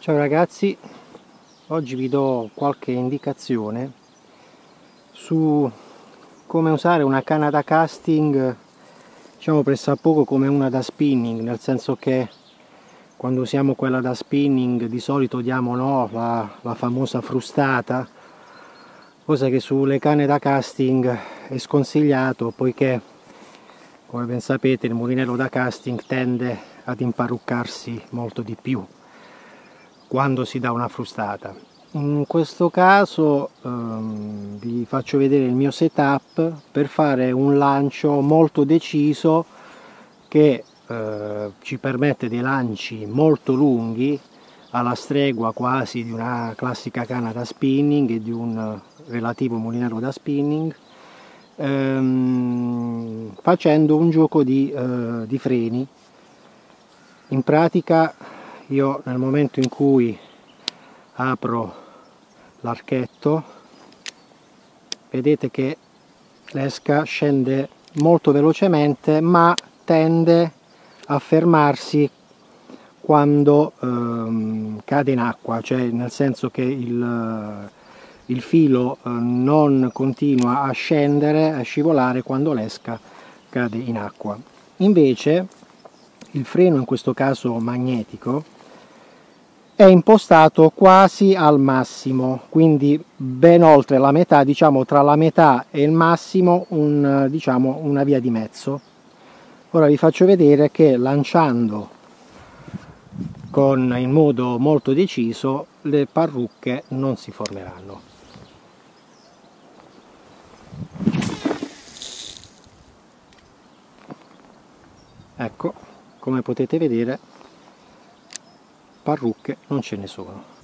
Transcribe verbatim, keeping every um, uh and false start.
Ciao ragazzi, oggi vi do qualche indicazione su come usare una canna da casting, diciamo pressappoco come una da spinning, nel senso che quando usiamo quella da spinning di solito diamo no, la, la famosa frustata, cosa che sulle canne da casting è sconsigliato, poiché come ben sapete il mulinello da casting tende ad imparruccarsi molto di più quando si dà una frustata. In questo caso ehm, vi faccio vedere il mio setup per fare un lancio molto deciso che eh, ci permette dei lanci molto lunghi, alla stregua quasi di una classica canna da spinning e di un relativo mulinello da spinning, ehm, facendo un gioco di, eh, di freni. In pratica io nel momento in cui apro l'archetto vedete che l'esca scende molto velocemente, ma tende a fermarsi quando ehm, cade in acqua, cioè nel senso che il, il filo eh, non continua a scendere, a scivolare quando l'esca cade in acqua. Invece il freno, in questo caso magnetico, è impostato quasi al massimo, quindi ben oltre la metà, diciamo tra la metà e il massimo un, diciamo, una via di mezzo. Ora vi faccio vedere che lanciando con in modo molto deciso le parrucche non si formeranno. Ecco, come potete vedere, parrucche non ce ne sono.